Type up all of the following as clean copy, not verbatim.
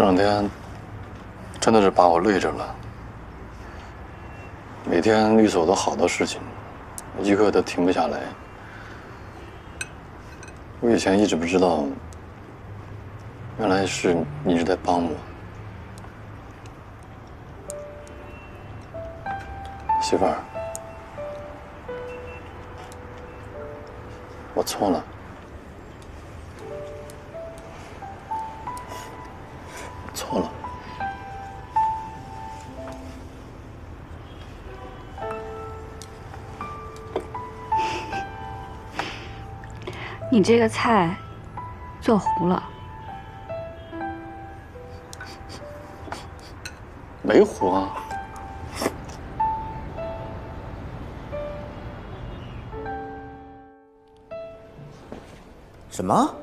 这2天真的是把我累着了。每天律所的好多事情，一个都停不下来。我以前一直不知道，原来是你是在帮我。媳妇儿，我错了。 错了， 你这个菜做糊了。 没糊啊。 什么？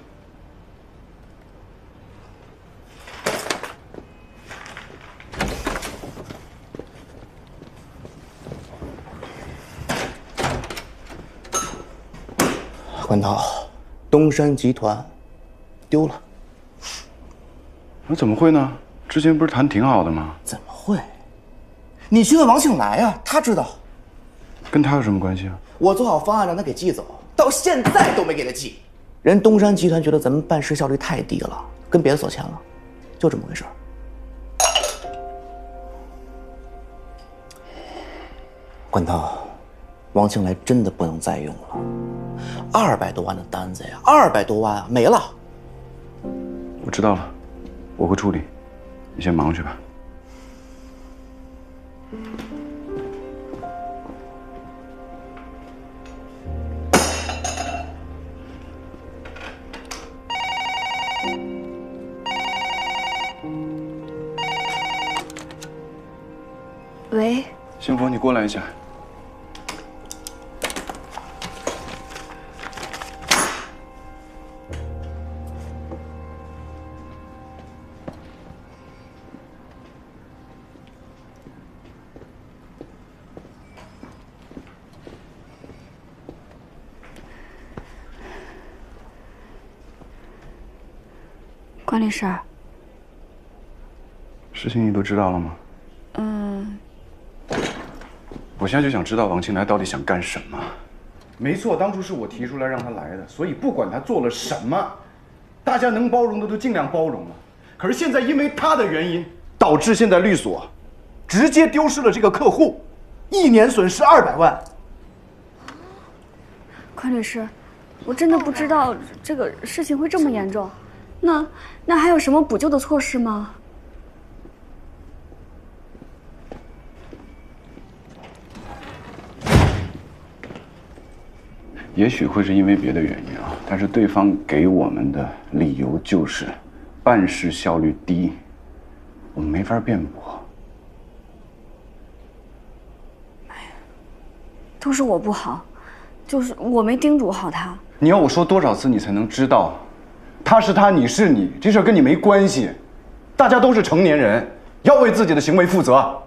关涛，东山集团丢了。 我怎么会呢？之前不是谈挺好的吗？ 怎么会？你去问王庆来啊，他知道。 跟他有什么关系啊？ 我做好方案让他给寄走，到现在都没给他寄。人东山集团觉得咱们办事效率太低了，跟别的所签了，就这么回事儿。关涛，王庆来真的不能再用了。 200多万的单子呀，200多万啊，没了。 我知道了，我会处理，你先忙去吧。 喂， 幸福，你过来一下。 关律师， 事情你都知道了吗？我现在就想知道王庆来到底想干什么。没错，当初是我提出来让他来的，所以不管他做了什么，大家能包容的都尽量包容了。可是现在因为他的原因，导致现在律所直接丢失了这个客户，1年损失200万。 关律师，我真的不知道这个事情会这么严重。 那还有什么补救的措施吗？ 也许会是因为别的原因啊，但是对方给我们的理由就是办事效率低，我们没法辩驳。 都是我不好，就是我没叮嘱好他。 你要我说多少次你才能知道？ 他是他，你是你，这事跟你没关系。大家都是成年人，要为自己的行为负责。